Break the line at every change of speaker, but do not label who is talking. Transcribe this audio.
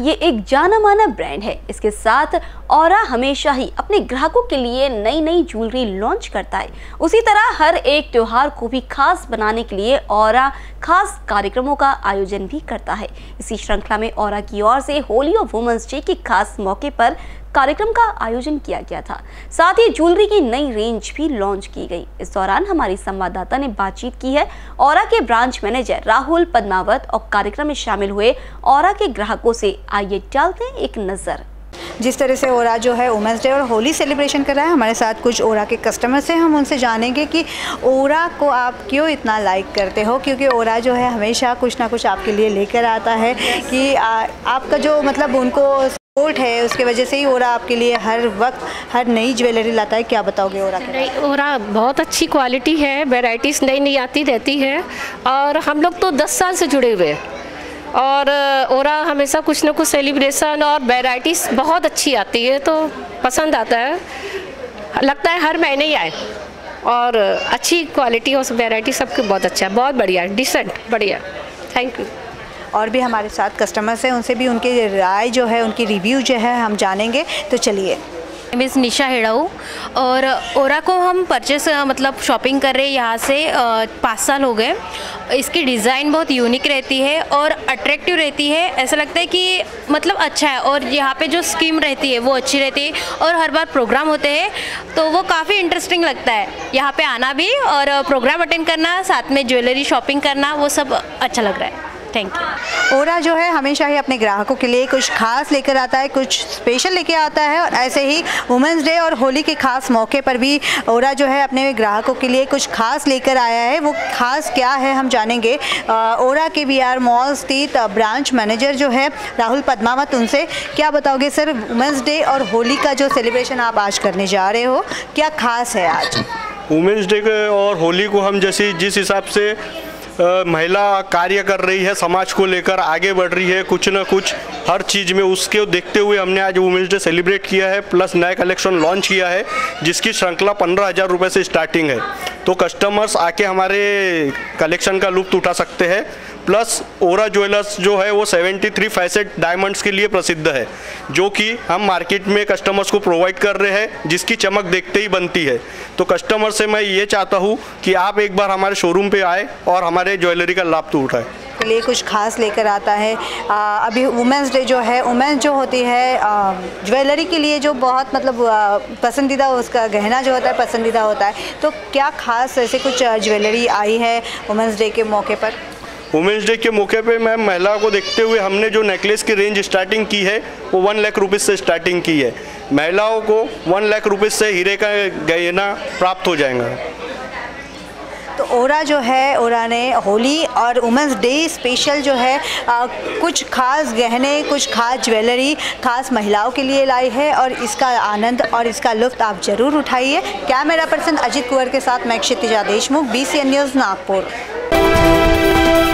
ये एक जाना माना ब्रांड है। इसके साथ औरा हमेशा ही अपने ग्राहकों के लिए नई नई ज्वेलरी लॉन्च करता है। उसी तरह हर एक त्योहार को भी खास बनाने के लिए औरा खास कार्यक्रमों का आयोजन भी करता है। इसी श्रृंखला में औरा की ओर से होली और वुमेन्स डे के खास मौके पर कार्यक्रम का आयोजन किया गया था। साथ ही ज्वेलरी की नई रेंज भी लॉन्च की गई। इस दौरान हमारी संवाददाता ने बातचीत की है औरा के ब्रांच मैनेजर राहुल पद्मावत और कार्यक्रम में शामिल हुए औरा के ग्राहकों से। आइए डालते हैं एक नजर।
जिस तरह से औरा जो है वुमेंस डे और होली सेलिब्रेशन कर रहा है, हमारे साथ कुछ औरा के कस्टमर्स हैं। हम उनसे जानेंगे कि औरा को आप क्यों इतना लाइक करते हो, क्योंकि औरा जो है हमेशा कुछ ना कुछ आपके लिए लेकर आता है कि आपका जो मतलब उनको सपोर्ट है, उसके वजह से ही औरा आपके लिए हर वक्त हर नई ज्वेलरी लाता है। क्या बताओगे औरा के?
औरा बहुत अच्छी क्वालिटी है, वेराइटीज़ नई नई आती रहती है और हम लोग तो 10 साल से जुड़े हुए हैं और औरा हमेशा कुछ ना कुछ सेलिब्रेशन और वैरायटीज़ बहुत अच्छी आती है, तो पसंद आता है। लगता है हर महीने ही आए और अच्छी क्वालिटी और वैरायटी सबके बहुत अच्छा है, बहुत बढ़िया, डिसेंट, बढ़िया। Thank you.
और भी हमारे साथ कस्टमर्स हैं, उनसे भी उनकी राय जो है, उनकी रिव्यू जो है हम जानेंगे। तो चलिए।
मिस निशा हेड़ाऊ और औरा को हम परचेस मतलब शॉपिंग कर रहे हैं यहाँ से 5 साल हो गए। इसकी डिज़ाइन बहुत यूनिक रहती है और अट्रैक्टिव रहती है। ऐसा लगता है कि मतलब अच्छा है और यहाँ पे जो स्कीम रहती है वो अच्छी रहती है और हर बार प्रोग्राम होते हैं तो वो काफ़ी इंटरेस्टिंग लगता है यहाँ पे आना भी और प्रोग्राम अटेंड करना, साथ में ज्वेलरी शॉपिंग करना, वो सब अच्छा लग रहा है। Thank you.
औरा जो है हमेशा ही अपने ग्राहकों के लिए कुछ खास लेकर आता है, कुछ स्पेशल लेके आता है और ऐसे ही वुमेंस डे और होली के खास मौके पर भी औरा जो है अपने ग्राहकों के लिए कुछ खास लेकर आया है। वो खास क्या है हम जानेंगे। औरा के वीआर मॉल स्थित ब्रांच मैनेजर जो है राहुल पद्मावत, उनसे क्या बताओगे सर, वुमेंस डे और होली का जो सेलिब्रेशन आप आज करने जा रहे हो, क्या खास है आज?
वुमेंस डे और होली को हम जिस हिसाब से महिला कार्य कर रही है, समाज को लेकर आगे बढ़ रही है कुछ ना कुछ हर चीज़ में, उसके देखते हुए हमने आज वुमेंस डे सेलिब्रेट किया है। प्लस नया कलेक्शन लॉन्च किया है जिसकी श्रृंखला 15,000 रुपये से स्टार्टिंग है। तो कस्टमर्स आके हमारे कलेक्शन का लुत्फ उठा सकते हैं। प्लस औरा ज्वेलर्स जो है वो 73 फैसेट डायमंड्स के लिए प्रसिद्ध है, जो कि हम मार्केट में कस्टमर्स को प्रोवाइड कर रहे हैं, जिसकी चमक देखते ही बनती है। तो कस्टमर से मैं ये चाहता हूँ कि आप एक बार हमारे शोरूम पे आए और हमारे ज्वेलरी का लाभ तो उठाएं।
के लिए कुछ खास लेकर आता है। अभी वुमेंस डे जो है, वुमेंस जो होती है ज्वेलरी के लिए जो बहुत मतलब पसंदीदा, उसका गहना जो होता है पसंदीदा होता है, तो क्या खास ऐसे कुछ ज्वेलरी आई है वुमेंस डे के मौके पर?
वुमेंस डे के मौके पे मैम महिलाओं को देखते हुए हमने जो नेकलेस की रेंज स्टार्टिंग की है वो 1 लाख रुपये से स्टार्टिंग की है। महिलाओं को 1 लाख रुपये से हीरे का गहना प्राप्त हो जाएगा।
तो औरा जो है, औरा ने होली और वुमेंस डे स्पेशल जो है कुछ खास गहने, कुछ खास ज्वेलरी खास महिलाओं के लिए लाई है और इसका आनंद और इसका लुत्फ आप ज़रूर उठाइए। कैमरा पर्सन अजित कुंवर के साथ मैं क्षितिजा देशमुख, BCN न्यूज़ नागपुर।